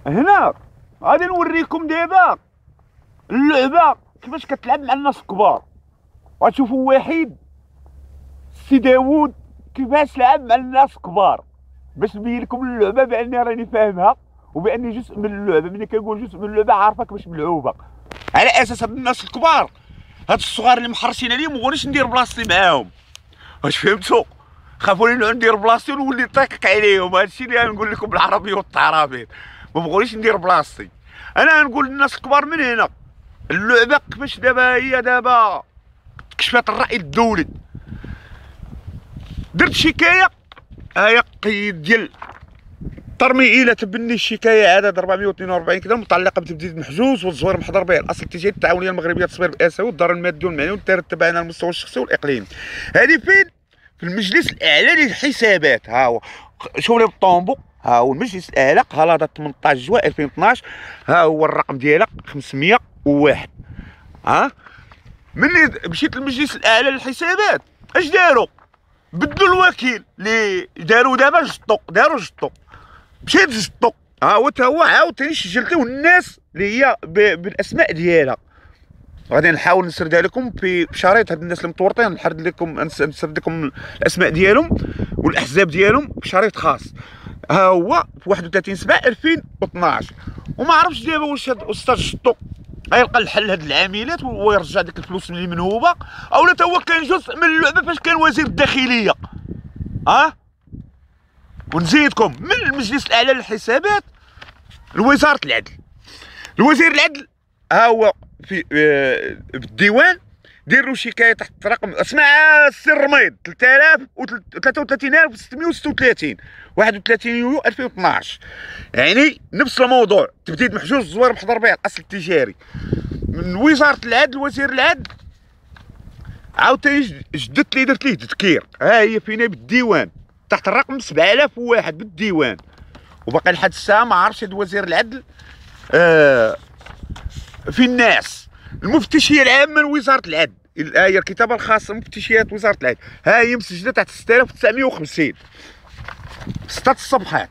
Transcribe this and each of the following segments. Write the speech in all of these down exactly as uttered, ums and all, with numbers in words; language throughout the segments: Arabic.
هنا غادي نوريكم دابا اللعبه كيفاش كتلعب مع الناس الكبار. غتشوفوا واحد سي داوود كيفاش لعب مع الناس الكبار باش نبين لكم اللعبه باني راني فاهمها وباني جزء من اللعبه. ملي كنقول جزء من اللعبه عارفه كيفاش ملعوبه على اساس هاد الناس الكبار هاد الصغار اللي محرشين عليهم مغونيش ندير بلاصتي معاهم. واش فهمتوا؟ خافوني نعود ندير بلاصتي ونولي طاكك عليهم. هادشي اللي غنقول لكم بالعربي والتعرابيط، ما بغونيش ندير بلاصتي. انا نقول للناس الكبار من هنا اللعبه كيفاش دابا هي دابا كشفات الراي الدولي. درت شكايه، هاهي قيد ديال ترميئيله تبني الشكايه عدد أربعمائة واثنين وأربعين كذا متعلقه بتبديد محجوز والزوير محضر به الاصل التجاري التعاونيه المغربيه للتصوير الاسيوي والضرر المادي والمعنوي والترتب على المستوى الشخصي والاقليمي. هذه فين؟ في المجلس الاعلى للحسابات. ها هو شوفوا لي بالطومبو، ها هو المجلس الاعلى قلاده ثمانية عشر جوان ألفين واثناش. ها هو الرقم ديالها خمسمائة وواحد. ها ملي مشيت للمجلس الاعلى للحسابات اش داروا؟ بدلوا الوكيل اللي داروا دابا جطو، داروا جطو، مشيت جطو. ها هو تا هو عاوتاني سجلتو الناس اللي هي بالاسماء ديالها. غادي نحاول نسردها لكم في شريط. هاد الناس المتورطين نحرد لكم نسرد لكم الاسماء ديالهم والاحزاب ديالهم بشريط خاص. ها هو في واحد وثلاثين سبعة ألفين واثناش. وما عرفتش دابا واش هاد الاستاذ جطو غيلقى الحل هاد العاملات ويرجع ديك الفلوس اللي منهوبه، اولا تا هو كان جزء من اللعبه فاش كان وزير الداخليه. ها أه؟ ونزيدكم من المجلس الاعلى للحسابات لوزاره العدل. الوزير العدل ها هو في آه بالديوان ديروا شكايه تحت رقم اسمع السي الرميض ثلاثة آلاف وثلاثة وثلاثين ألف وستمائة وستة وثلاثين واحد وثلاثين يوليو ألفين واثناش. يعني نفس الموضوع، تبديد محجوز زوير محضر به الاصل التجاري. من وزاره العدل وزير العدل عاوتاني جددت لي درت ليه تذكير. ها هي فينا بالديوان تحت الرقم سبعة آلاف وواحد بالديوان. وباقي لحد الساعه ما عرفتش هاد وزير العدل آه في الناس. المفتشيه العامه لوزاره العدل، ها هي الكتابه الخاصه بمفتشيات وزاره العدل. ها هي مسجله تحت ستة آلاف وتسعمائة وخمسين، ستة الصفحات.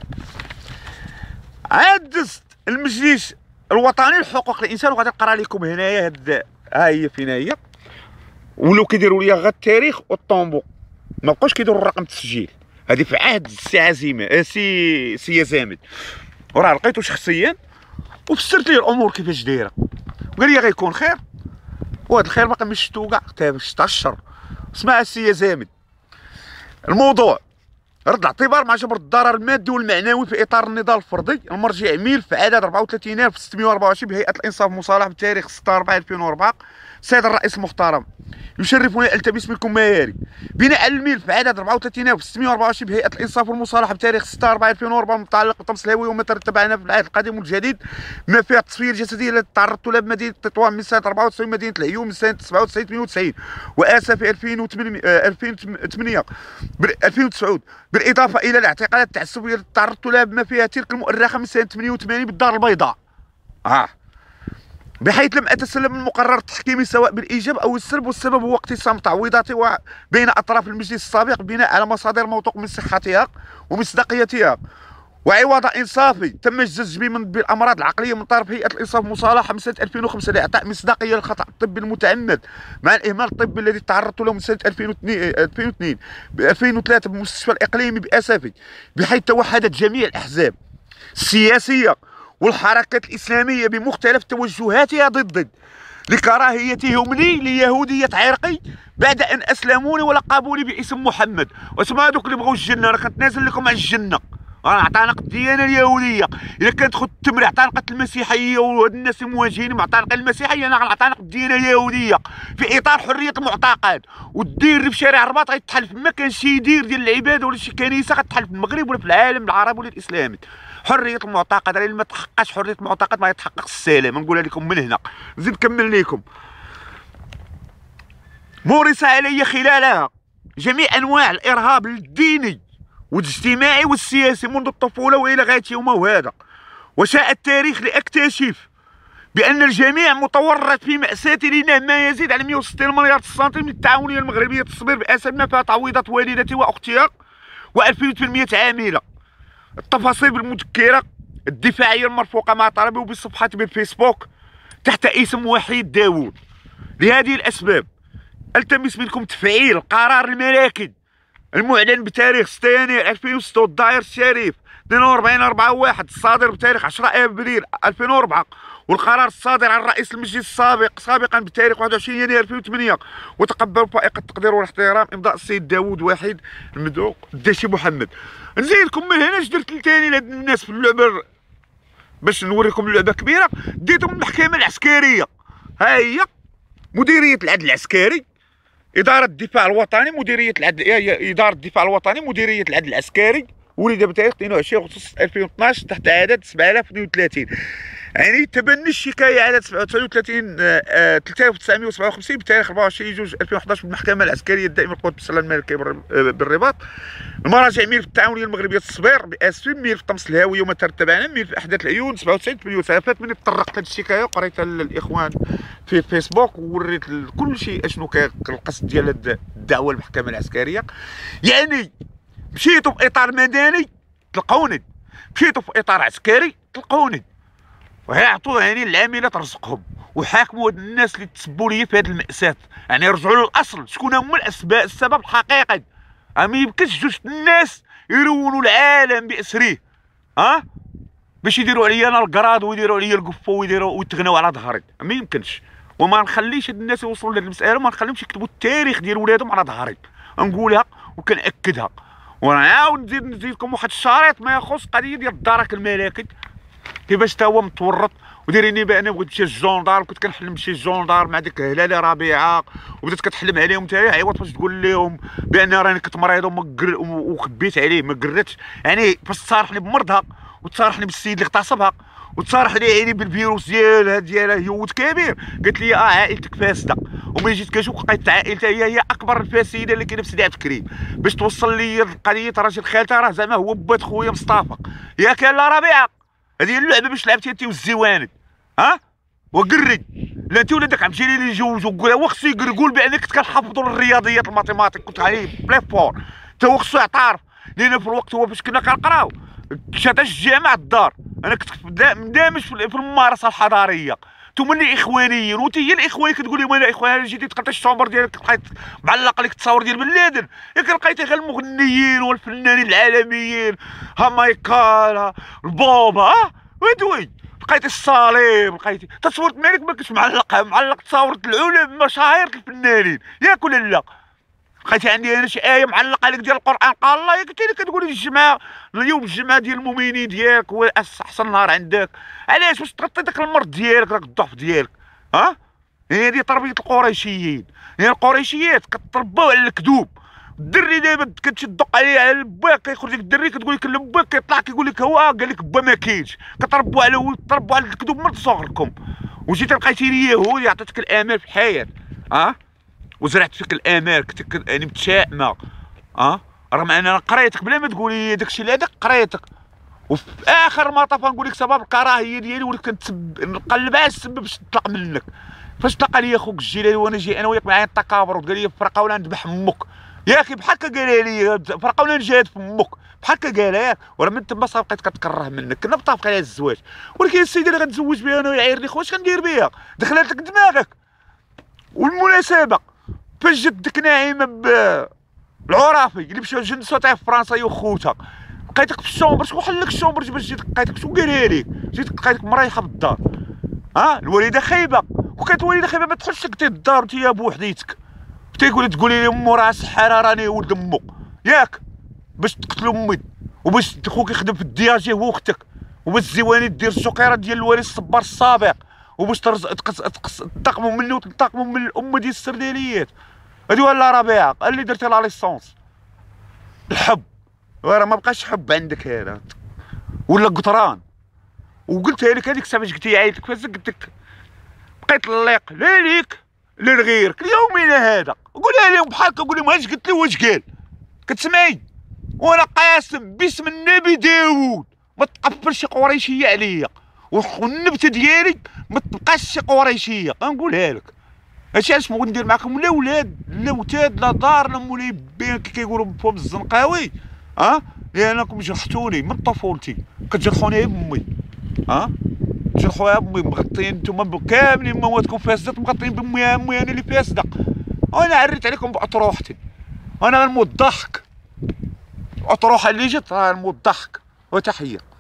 عاد دزت المجلس الوطني لحقوق الانسان وغادي نقرا لكم هنايا هاد. ها هي فين هي، ولاو كيديروا ليا غير التاريخ والطومبو، ما بقاوش كيديروا الرقم التسجيل. هذه في عهد السي عزيمه سي سي زامد، وراه لقيتو شخصيا وفسرت ليه الامور كيفاش دايره وقال لي غيكون خير. وهذا الخير باقي ما شفتو كاع حتى شتا الشر. اسمع السي زامد، الموضوع رد الاعتبار مع جبر الضرر المادي والمعنوي في اطار النضال الفردي المرجع ملف عدد أربعة وثلاثين ألف وستمائة وأربعة وعشرين بهيئه الانصاف المصالح بتاريخ ستة أربعة ألفين وأربعة. السيد الرئيس المحترم يشرفني التمس منكم ما يلي بناء على الملف عدد أربعة وثلاثين ألف وستمائة وأربعة وعشرين بهيئه الانصاف والمصالحه بتاريخ ستة أربعة ألفين وأربعة المتعلق بطمس الهويه وما ترتب على في العهد القديم والجديد بما فيها التصفيه الجسديه التي تعرضت لها بمدينه تطوان من سنه أربعة وتسعين مدينه العيون من سنه سبعة وتسعين ثمانية وتسعين واسا في ألفين وثمانية ألفين وتسعة بالاضافه الى الاعتقالات التعسفيه التي تعرضت لها بما فيها تلك المؤرخه من سنه ثمانية وثمانين بالدار البيضاء. اه بحيث لم اتسلم المقرر التحكيمي سواء بالايجاب او السلب، والسبب هو اقتسام تعويضاتي بين اطراف المجلس السابق بناء على مصادر موثوق من صحتها ومصداقيتها، وعوض انصافي تم الجزج بي من بالامراض العقليه من طرف هيئه الانصاف المصالحه من سنه ألفين وخمسة لاعطاء مصداقيه للخطا الطبي المتعمد مع الاهمال الطبي الذي تعرضت له من سنه ألفين واثنين ب ألفين وثلاثة بالمستشفى الاقليمي باسفي، بحيث توحدت جميع الاحزاب السياسيه والحركات الاسلاميه بمختلف توجهاتها ضد لكراهيتهم لي ليهوديه عرقي بعد ان اسلموني ولقبوني باسم محمد. واسمع هذوك اللي بغاو الجنه، راه كنتنازل لكم على الجنه. راه اعتنق الديانه اليهوديه. الا كانت خد التمر اعتنقت المسيحيه وهاد الناس المواجهين معتنقين المسيحيه، انا غنعتنق الديانه اليهوديه في اطار حريه المعتقد. والدير اللي في شارع الرباط غيتحل ما كانش شي دير ديال العباده ولا شي كنيسه غتحل في المغرب ولا في العالم العربي ولا الاسلامي. حريه المعتقد، اللي ما تحققش حريه المعتقد ما يتحققش السلام. نقولها لكم من هنا. نزيد نكمل لكم. مورس علي خلالها جميع انواع الارهاب الديني والاجتماعي والسياسي منذ الطفوله والى غايه يومه هذا، وشاء التاريخ لاكتشف بان الجميع متورط في ماساه لنا ما يزيد على مئة وستين مليار سنتيم من التعاونيه المغربيه للتصبير باسباب ما فيها تعويضات والدتي واختها وألفين وثمانمائة عامله. التفاصيل بالمذكره الدفاعيه المرفوقه مع طلبه بالصفحات بالفيسبوك تحت اسم وحيد داوود. لهذه الاسباب التمس منكم تفعيل القرار الملكي المعلن بتاريخ ستة يناير ألفين وستة والدائر الشريف اثنين وأربعين أربعة واحد الصادر بتاريخ عشرة ابريل ألفين وأربعة، والقرار الصادر عن رئيس المجلس السابق سابقا بتاريخ واحد وعشرين يناير ألفين وثمانية، وتقبل فائق التقدير والاحترام امضاء السيد داوود وحيد المدعو الداشي محمد. نزيدكم من هنا درت ثاني لهاد الناس في اللعبه باش نوريكم اللعبه كبيره. ديتهم المحكمه العسكريه، ها هي مديريه العدل العسكري، اداره الدفاع الوطني، مديريه العدل اداره الدفاع الوطني، مديريه العدل العسكري، ولد بتاريخ اثنين وعشرين أغسطس ألفين واثناش تحت عدد سبعة آلاف واثنين وثلاثين. يعني تبني الشكايه عدد سبعة وثلاثين ثلاثة آلاف وتسعمائة وسبعة وخمسين بتاريخ أربعة وعشرين جوج ألفين وأحد عشر بالمحكمه العسكريه الدائمه للقوات المسلحه الملكيه بالرباط. المراجع ملف التعاونيه المغربيه التصبير باسفين، ملف طمس الهاويه وما ترتب عنه، ملف احداث العيون سبعة وتسعين ثمانية وثلاثين. من تطرقت لهذه الشكايه وقريتها للاخوان في فيسبوك ووريت كل شيء اشنو كان القصد ديال الدعوه للمحكمه العسكريه. يعني مشيتوا في اطار مدني تلقوني، مشيتوا في اطار عسكري تلقوني، ويعطوا يعني العاملات رزقهم وحاكموا هاد الناس اللي تسبوا لي في هاد المأساة. يعني رجعوا للاصل، شكون هما الاسباب السبب الحقيقي. ما يمكنش جوج الناس يرونوا العالم باسريه، ها باش يديروا عليا انا القراض ويديروا عليا القفه ويديروا ويتغناو على ظهري. ما يمكنش، وما نخليش هاد الناس يوصلوا لهاد المساله، وما نخليهمش يكتبوا التاريخ ديال ولادهم على ظهري. نقولها وكنأكدها، ونعاود نزيد نزيدكم واحد الشريط ما يخص قضيه ديال الدرك الملكي، كيفاش تا هو متورط وديريني بان بغيت نمشي للجوندار، كنت كنحلم نمشي للجوندار مع ديك هلاله ربيعه، وبدات كتحلم عليهم انت عيوط باش تقول لهم بان راني كنت مريض وخبيت عليه ما قريتش. يعني باش تصارحني بمرضها وتصارحني بالسيد اللي اغتصبها وتصارح لي يعني بالفيروس ديالها ديالها هي ولد كبير، قالت لي اه عائلتك فاسده، وملي جيت كنشوف لقيت عائلتها هي هي اكبر الفاسده اللي كاينه في سيدي عبد الكريم، باش توصل لي القضيه راجل خالتها راه زعما هو بات خويا مصطفى. ياك لا ربيعه هذه اللعبه باش لعبتي انت والزواني، ها وقري لا انت ولا داك عبد الجليل اللي يجوجو قول هو خصو يقول بان كنت كنحفظوا الرياضيات الماتيماتيك كنت عليه بلي فور، حتى هو خصو يعترف. لان في الوقت هو فاش كنا كنقراو شاتاش الجامع الدار، انا كنت مندمج في الممارسه الحضاريه. نتوما اللي اخوانيين وانت هي الاخواني كتقول لهم انا اخوان، جيتي تلقى الشومبر ديالك لقيت معلق عليك التصاور ديال بن لادن، ياك لقيتي غير المغنيين والفنانين العالميين ها مايكال البوبا ها ودوي، لقيتي الصليب لقيتي تصورت مالك ما كنتش معلق معلق تصاورت العلماء مشاهير الفنانين ياك ولا لا. لقيتي عندي انا شي ايه معلقه عليك ديال القران قال الله، قلت لي كتقولي الجمعه اليوم الجمعه ديال المؤمنين ديالك هو احسن نهار عندك، علاش باش تغطي داك المرض ديالك داك الضعف ديالك. ها هي دي تربيه القريشيين، هي القريشيات كترباو على الكذوب. الدري دابا كتمشي تدق عليه على باك كيخرج لك الدري كتقول لك باك كيطلع كيقول لك هو قال لك با ما كاينش، كتربوا على ولد تربوا على الكذوب من صغركم. وجيت لقيتيني يهودي عطيتك الامال في الحياه، ها وزرعت فيك الامال كنت يعني متشائمه، اه رغم ان انا قريتك بلا ما تقولي داكشي اللي هذاك قريتك. وفي اخر المطاف نقول لك سبب الكراهيه ديالي وليت كنتسب نقلب على السبب باش نطلق منك. فاش تلقى لي اخوك الجيلاني وانا جاي انا وياك معايا التكابر وقال لي فرقه ولا نذبح امك، ياكي بحال هكا قالها لي فرقه ولا نجاهد في امك بحال هكا قالها ياك، وراه من تما صافي بقيت كتكره منك. كنا متفقين على الزواج، ولكن السيده اللي غنتزوج بها انا ويعايرني خويا اش غندير بها؟ دخلت لك دماغك. والمناسبه فاش جات ديك ناعمه بالعرافي اللي مشاو جنسوا تاع في فرنسا هي وخوتها، لقيتك في الشومبر. شكون حل لك الشومبر باش جيت لقيتك؟ شكون قالها لك؟ جيت لقيتك مريحه بالدار، ها الوالده خايبه، وكانت الوالده خايبه ما تدخلش لك الدار انت بوحديتك، تيقولي تقولي لي امو راه سحاره راني ولد امو ياك، باش تقتلوا امي وباش خوك يخدم في الدياجي هو واختك، وباش الزواني دير السكيره ديال الوالد الصبار السابق، وباش تنتقموا مني وتنتقموا من الام ديال السرداليات. هادي ولا ربيعه اللي درتي لا ليسونس الحب، راه ما بقاش حب عندك هذا ولا قطران. وقلتها لك هذيك الساعه فاش قلتي عيطت فاش قلت لك بقيت نليق لا ليك لا لغيرك ليومنا هذا. قولها لهم بحال هكا، قول لهم اش قلت لي واش قال كتسمعي، وانا قاسم باسم النبي داوود ما تقفلش شي قريشيه عليا، والنبته ديالي ما تبقاش شي قريشيه. غنقولها لك هادشي علاش بغيت ندير معاكم لا ولاد لا وتاد لا دار لا مولاي بين كي كيقولوا بفم الزنقاوي، ها لانكم جرحتوني من طفولتي، كتجرحوني بامي. ها تجرحوها بامي، مغطين نتوما كاملين مواتكم فاسده، مغطين بامي. امي انا اللي فاسده، وانا عريت عليكم باطروحتي. انا غنموت الضحك، اطروحه اللي جات راه نموت الضحك. وتحيه.